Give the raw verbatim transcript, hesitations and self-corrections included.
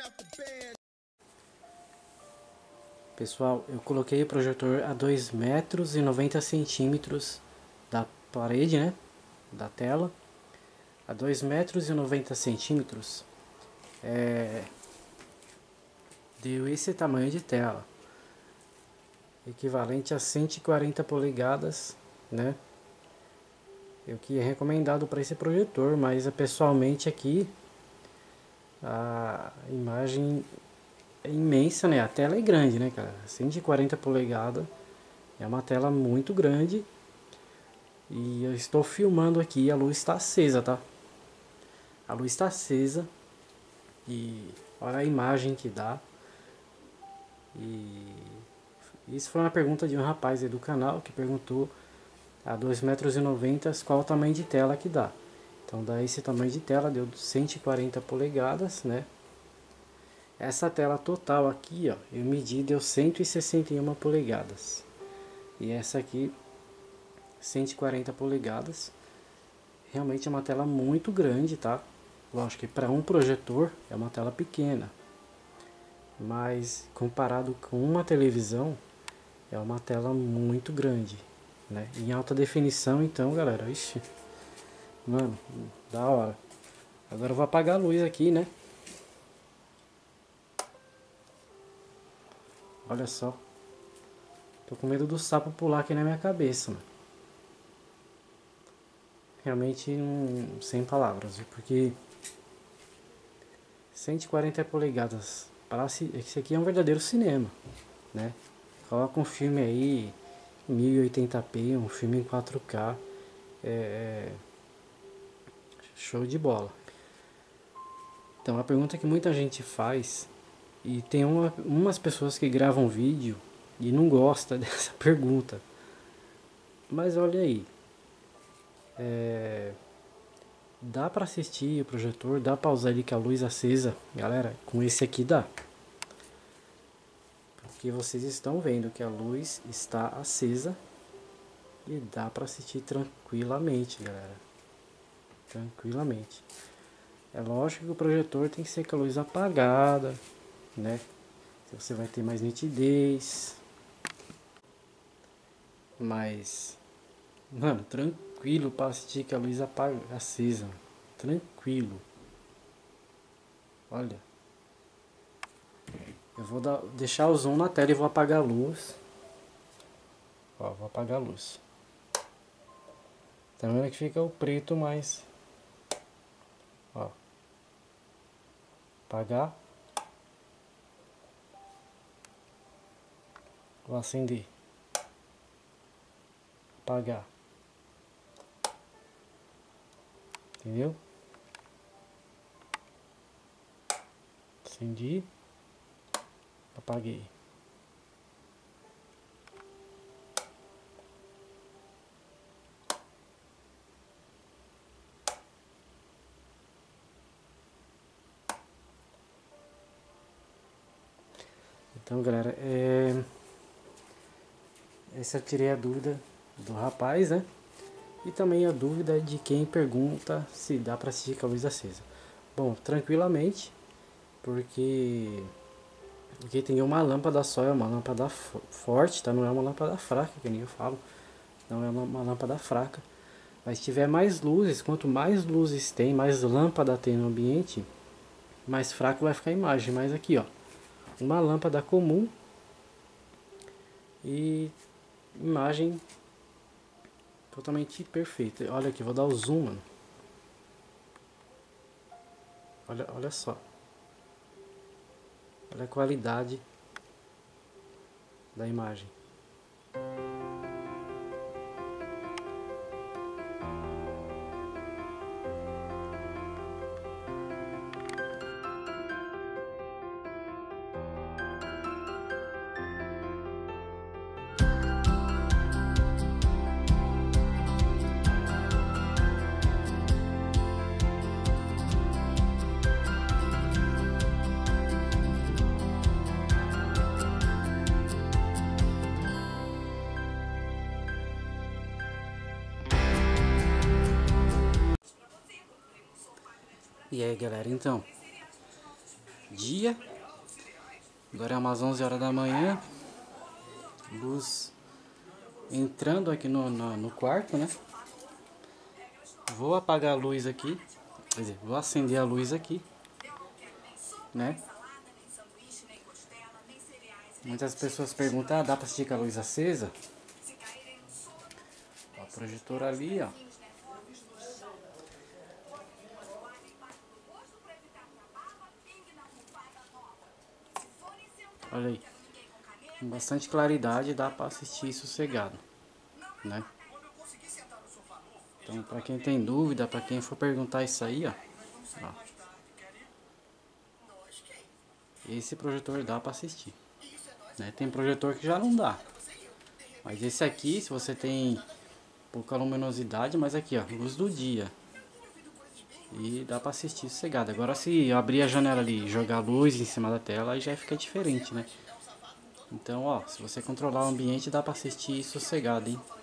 Pessoal, eu coloquei o projetor a dois metros e noventa centímetros da parede, né, da tela. A dois metros e noventa centímetros é, deu esse tamanho de tela, equivalente a cento e quarenta polegadas, né? É o que é recomendado para esse projetor, mas pessoalmente aqui a imagem é imensa, né? A tela é grande, né, cara? cento e quarenta polegadas é uma tela muito grande. E eu estou filmando aqui, a luz está acesa, tá? A luz está acesa e olha a imagem que dá. E isso foi uma pergunta de um rapaz aí do canal que perguntou a dois metros e noventa qual o tamanho de tela que dá. Então dá esse tamanho de tela, deu cento e quarenta polegadas, né? Essa tela total aqui, ó, eu medi, deu cento e sessenta e uma polegadas. E essa aqui, cento e quarenta polegadas. Realmente é uma tela muito grande, tá? Lógico que para um projetor é uma tela pequena. Mas comparado com uma televisão, é uma tela muito grande, né? Em alta definição, então, galera, ixi, mano, da hora. Agora eu vou apagar a luz aqui, né? Olha só. Tô com medo do sapo pular aqui na minha cabeça, mano. Realmente um, sem palavras, viu? Porque cento e quarenta polegadas, para esse aqui é um verdadeiro cinema, né? Coloca um filme aí em mil e oitenta p, um filme em quatro K, é, é show de bola. Então a pergunta que muita gente faz, e tem uma, umas pessoas que gravam vídeo e não gosta dessa pergunta, mas olha aí, é, dá para assistir o projetor, dá para usar ele com a luz acesa, galera, com esse aqui dá. Porque vocês estão vendo que a luz está acesa e dá para assistir tranquilamente, galera. Tranquilamente. É lógico que o projetor tem que ser com a luz apagada, né? Você vai ter mais nitidez. Mas, mano, tranquilo para assistir com a luz apagada, acesa. Tranquilo. Olha. Eu vou dar, deixar o zoom na tela e vou apagar a luz. Ó, vou apagar a luz. Tá vendo que fica o preto mais... Ó. Apagar. Vou acender. Apagar. Entendeu? Acendi. Apaguei. Então, galera, é... essa eu tirei a dúvida do rapaz, né? E também a dúvida de quem pergunta se dá para assistir com a luz acesa. Bom, tranquilamente, porque porque tem uma lâmpada só, é uma lâmpada forte, tá? Não é uma lâmpada fraca, que nem eu falo. Não é uma lâmpada fraca. Mas se tiver mais luzes, quanto mais luzes tem, mais lâmpada tem no ambiente, mais fraco vai ficar a imagem. Mas aqui, ó, uma lâmpada comum e imagem totalmente perfeita. Olha aqui, vou dar o zoom, mano. Olha, olha só. Olha a qualidade da imagem. E aí, galera, então, dia. Agora é umas onze horas da manhã. Luz entrando aqui no, no, no quarto, né? Vou apagar a luz aqui. Quer dizer, vou acender a luz aqui, né? Muitas pessoas perguntam, ah, dá pra assistir com a luz acesa? Ó, o projetor ali, ó. Olha aí. Com bastante claridade dá pra assistir sossegado, né? Então, pra quem tem dúvida, pra quem for perguntar isso aí, ó. ó esse projetor dá pra assistir, né? Tem projetor que já não dá. Mas esse aqui, se você tem pouca luminosidade, mas aqui, ó, luz do dia. E dá pra assistir sossegado. Agora se eu abrir a janela ali e jogar luz em cima da tela, aí já fica diferente, né? Então, ó, se você controlar o ambiente, dá pra assistir sossegado, hein?